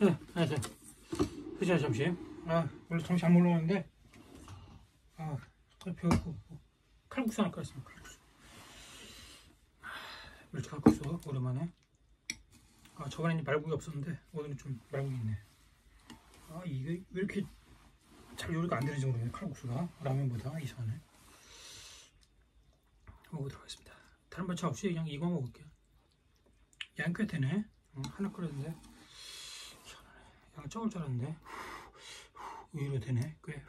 네, 안녕하세요. 휴자 점심. 원래 점심 안 먹었는데, 배고프고, 칼국수 하나 끓였습니다. 칼국수. 멸치 칼국수, 오랜만에. 저번에는 말국이 없었는데, 오늘은 좀 말국이 있네. 이게 왜 이렇게 잘 요리가 안 되는지 모르겠네, 칼국수가. 라면보다 이상하네. 먹어보도록 하겠습니다. 다른 반찬 없이 그냥 이거 먹을게요. 양 꽤 되네. 하나 끓였는데, 양 적을 줄 알았는데, 의외로 되네, 꽤.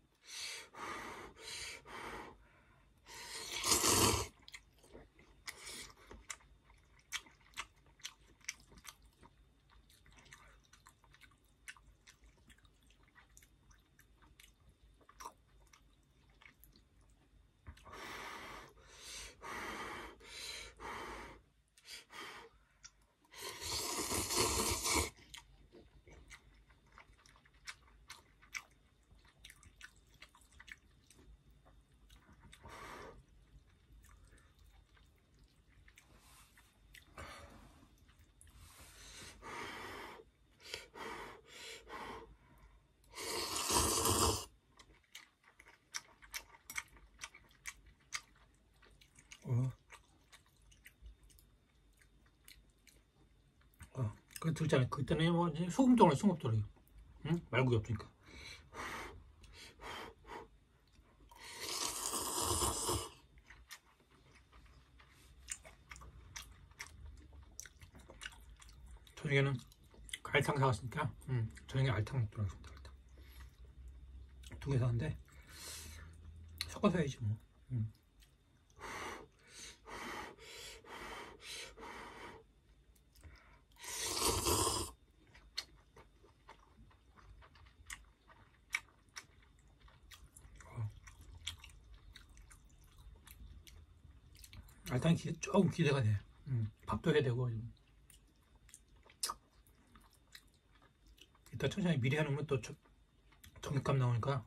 그 들잖아요. 그때는 뭐 소금덩어리 소금덩어리. 응? 말국이 없으니까. 저녁에는 알탕 사왔으니까 저녁에 알탕 먹도록 하겠습니다. 알탕. 2개 사왔는데 섞어서 해야지 뭐. 알탕이 조금 기대가 돼. 밥도 해야 되고. 이따 천천히 미리 해놓으면 또 전기값 나오니까.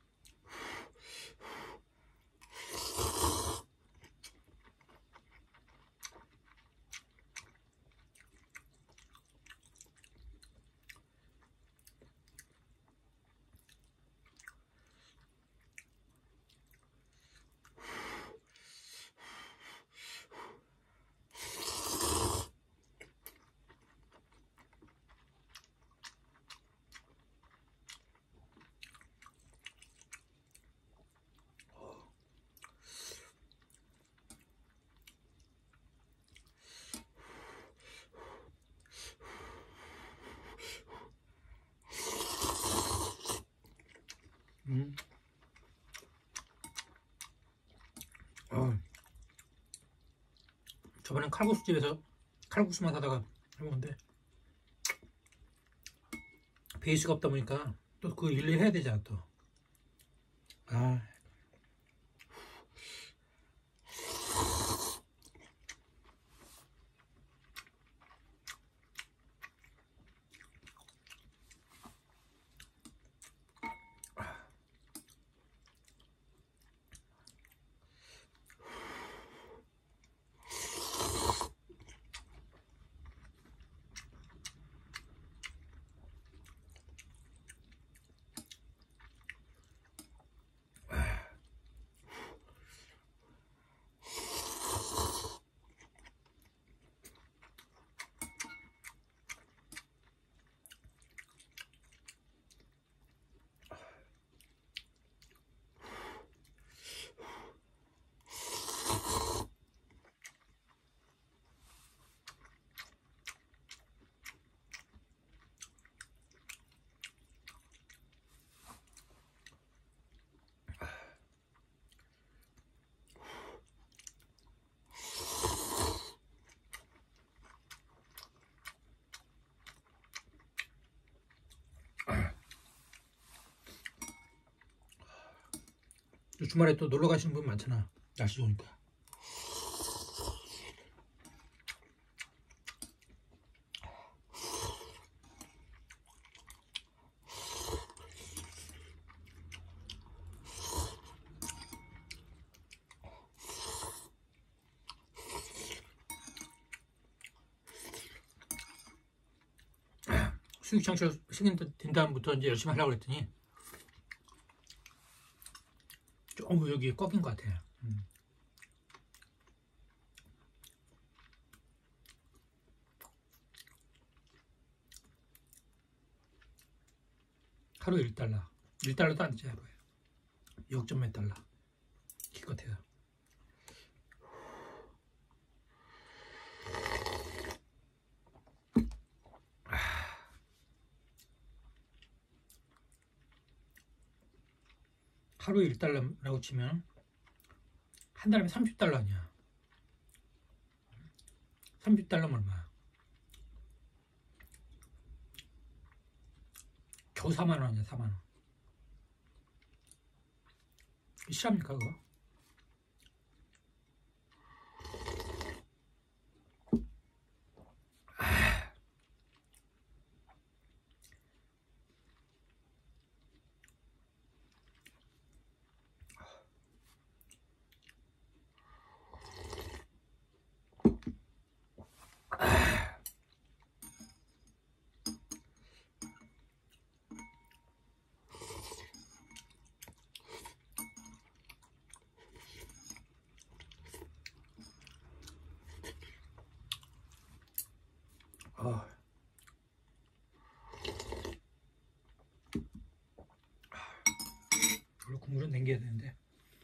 저번엔 칼국수집에서 칼국수만 사다가 해먹는데 베이스가 없다 보니까 또 그 일일이 해야 되잖아 또. 주말에 또 놀러 가시는 분 많잖아. 날씨 좋으니까. 수익 창출 생긴 다음부터 이제 열심히 하려고 그랬더니 조금 여기 꺾인 것 같아요. 하루에 1달러. 1달러도 안 되죠, 하루에. 0점 몇 달러. 기껏해요. 하루에 1달러라고 치면 한 달에 30달러 아니야. 30달러면 얼마야? 겨우 4만 원이야, 4만 원. 실합니까, 그거? 원래 국물은 남겨야 되는데.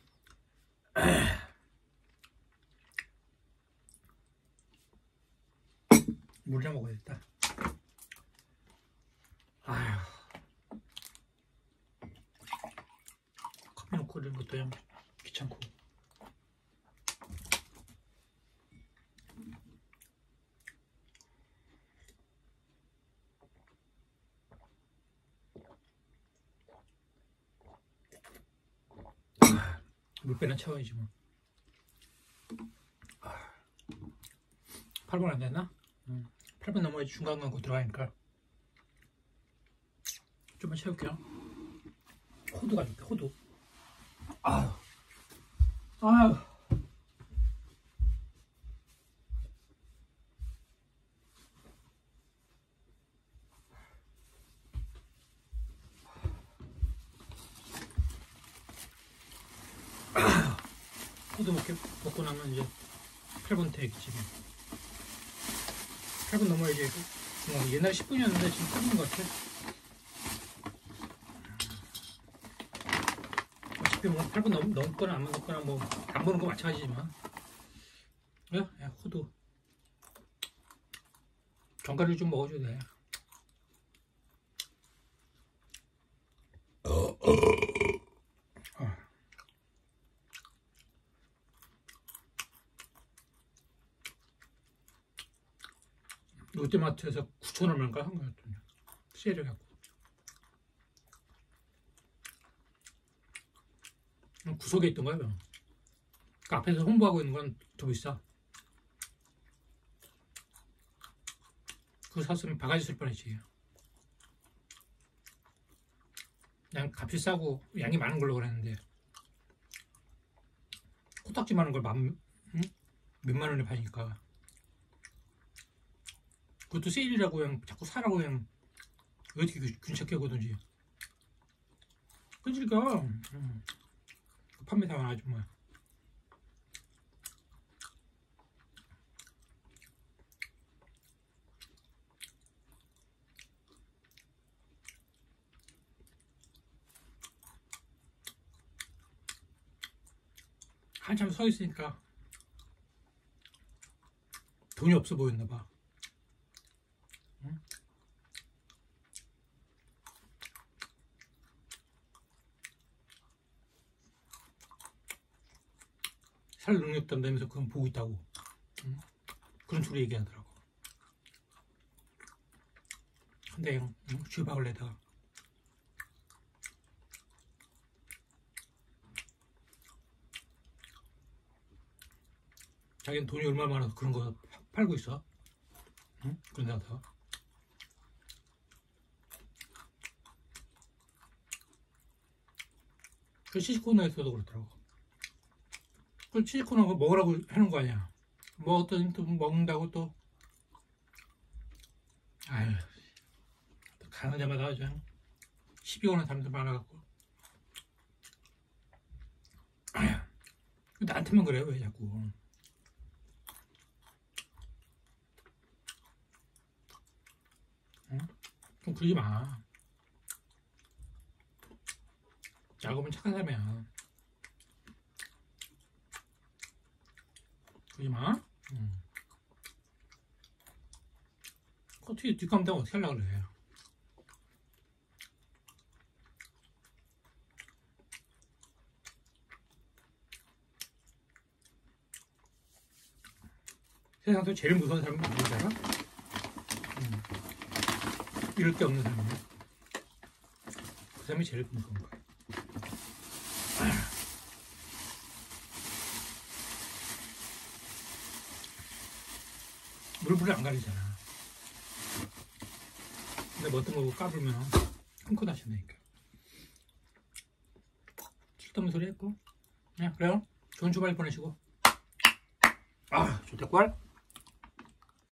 물이나 먹어야겠다. 아휴. 커피 넣고 이런 것도 좀 귀찮고. 물배나 채워야지 뭐. 8분 안 됐나? 8분 넘어야지 중간 광고 들어가니까. 좀만 채울게요. 호두 가줄게, 호두. 아유. 아유. 호두 먹고 나면 이제 8분 대기지. 8분 넘어야지. 옛날에 10분이었는데 지금 8분 같아. 어차피 뭐 8분 넘거나 안 넘거나 뭐 안 보는 거 마찬가지지만. 야, 호두. 견과류 좀 먹어줘야 돼. 롯데마트에서 9,000원인가 한 거였더니 세일을 갖고 구석에 있던 거야. 그러니까 앞에서 홍보하고 있는 건 더 비싸. 그거 샀으면 바가지 쓸 뻔했지. 그냥 값이 싸고 양이 많은 걸로 그랬는데 코딱지 많은 걸 몇만 원에 파니까. 그것도 세일이라고 그냥 자꾸 사라고 그냥 왜 이렇게 균착해 오든지. 그러니까 판매사원 아줌마. 한참 서 있으니까 돈이 없어 보였나 봐. 살 능력 없다면서 그건 보고 있다고. 그런 소리 얘기하더라고. 근데 쥐박을 내다가 자기는 돈이 얼마나 많아서 그런 거 팔고 있어. 그런 데다가 그 시시코너에서도 그렇더라고. 그 시시코너가 먹으라고 하는 거 아니야. 먹었더니 또 먹는다고 또. 아유. 가는 데마다 아주 시비 오는 사람들 많아갖고 나한테만 그래요 왜 자꾸. 응? 좀 그러지 마. 야곱은 착한 사람이야. 그러지 마. 응. 어떻게 뒷감당 어떻게 하려고 그래. 세상에서 제일 무서운 사람은 누구잖아? 이럴 게 없는 사람이야. 그 사람이 제일 무서운 거야. 물불을 안 가리잖아. 근데 뭐 어떤 거 까불면 흥컷 하신다니까. 쓸데없는 소리 했고. 그냥 그래요. 좋은 주말 보내시고. 아, 좋다 꿀.